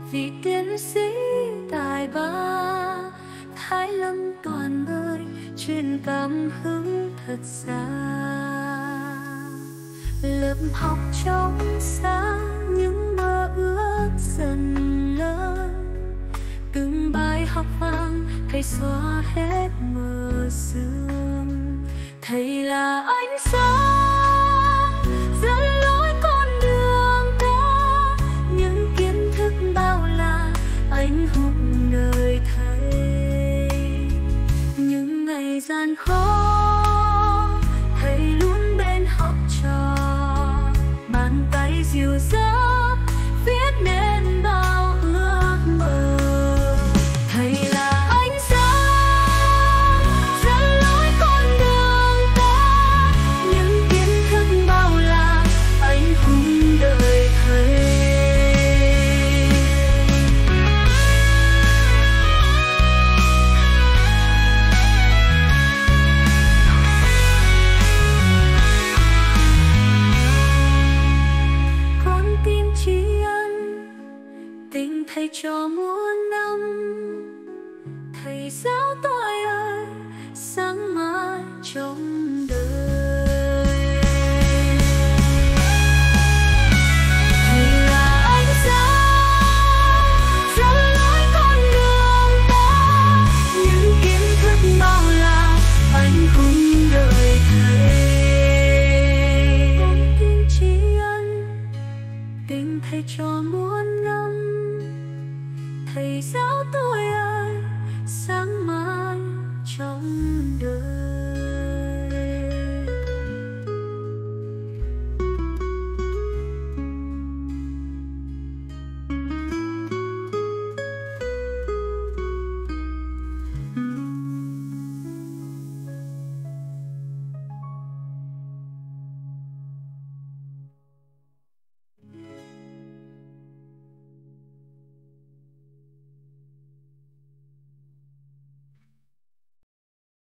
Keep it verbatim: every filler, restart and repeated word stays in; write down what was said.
Vị tiến sĩ tài ba Thái Lâm Toàn ơi, truyền cảm hứng thật xa. Lớp học trong sáng, những mơ ước dần lớn. Từng bài học vang, thầy xóa hết mờ sương. Thầy là ánh sáng dẫn lối con đường ta, những kiến thức bao la anh hùng đời thầy. Những ngày gian khó thầy luôn bên học trò, bàn tay dìu dắt viết nên bao ước mơ. Thầy là ánh sáng dẫn lối con đường ta, những kiến thức bao la anh hùng đời thầy. Con tim tri ân tình thầy trò muôn năm. Thầy giáo tôi ơi, sáng mai trong